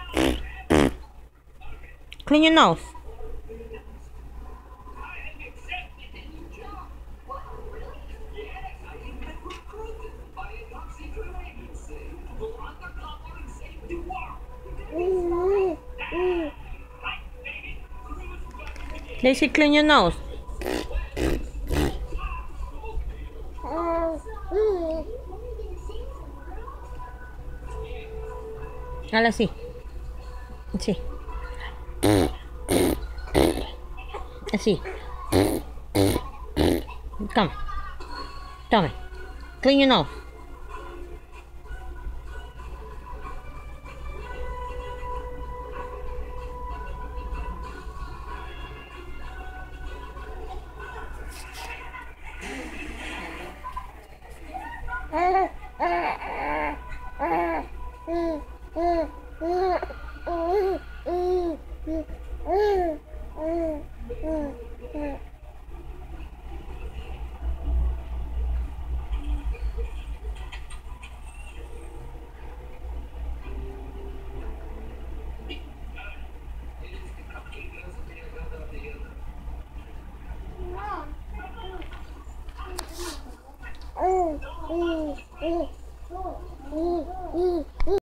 Clean your nose. Daisy, clean your nose. Dale así. Así. Así. Come. Tome. Clean your nose.